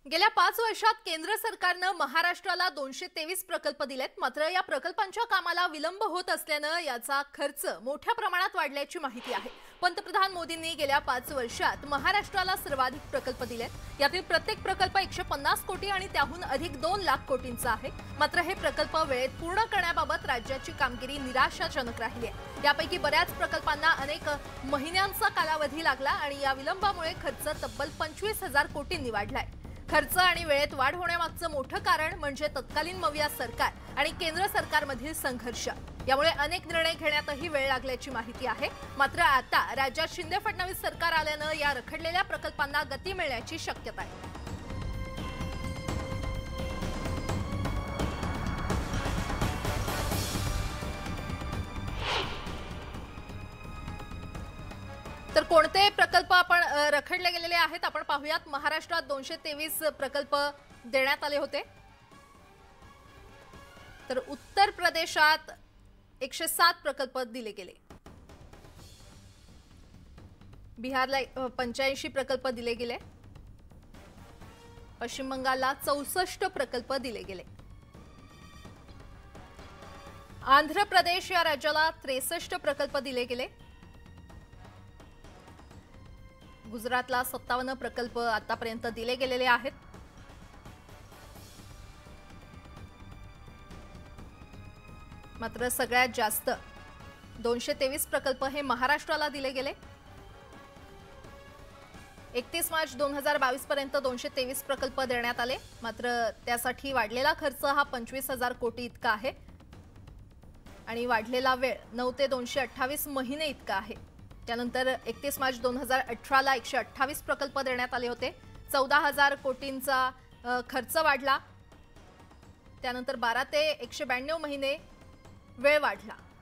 गेल्या 5 वर्षात केंद्र सरकारने महाराष्ट्राला 223 प्रकल्प दिलेत। मात्र या प्रकल्पांच्या कामाला विलंब होत असल्याने याचा खर्च मोठ्या प्रमाणात वाढल्याची माहिती आहे। पंतप्रधान मोदींनी गेल्या 5 वर्षात महाराष्ट्राला सर्वाधिक प्रकल्प दिलेत। यातील प्रत्येक प्रकल्प 150 कोटी आणि त्याहून अधिक 2 लाख कोटींचा आहे। मात्र हे प्रकल्प वेळेत पूर्ण करण्याबाबत राज्याची कामगिरी निराशाजनक राहिली आहे। यापैकी बऱ्याच प्रकल्पांना अनेक महिन्यांचा कालावधी लागला आणि या विलंबामुळे खर्च तब्बल 25,000 कोटींनी वाढलाय। खर्च आणि वेळेत वाढ होण्यामागचं मोठं कारण म्हणजे तत्कालीन मविया सरकार आणि केंद्र सरकारमधील संघर्ष। यामुळे अनेक निर्णय घेण्यातही वेळ लागल्याची माहिती आहे। मात्र आता राज्यात शिंदे फडणवीस सरकार आल्याने या रखडलेल्या प्रकल्पांना गती मिळण्याची शक्यता आहे। तर कोणते प्रकल्प आपण रखडले गेलेले आहेत आपण पाहूयात। महाराष्ट्रात 223 प्रकल्प देण्यात आले होते। तर उत्तर प्रदेशात 107 प्रकल्प दिले गेले। बिहारला 85 प्रकल्प दिले गेले। पश्चिम बंगालला 64 प्रकल्प दिले गेले। आंध्र प्रदेश या राज्याला 63 प्रकल्प दिले गेले। गुजरातला 57 प्रकल्प आतापर्यंत दिले गेलेले आहेत। मात्र सगळ्यात जास्त 223 प्रकल्प हे महाराष्ट्राला दिले गेले। 31 मार्च 2022 पर्यंत 223 प्रकल्प देण्यात आले। मात्र त्यासाठी वाढलेला खर्च हा 25,000 कोटी इतका आहे आणि वाढलेला वेळ 9 ते 228 महिने इतका आहे। त्यानंतर 31 मार्च 2018 ला 128 प्रकल्प देण्यात आले होते। 14,000 कोटींचा खर्च वाढला। त्यानंतर 12 ते 192 महिने वेळ वाढला।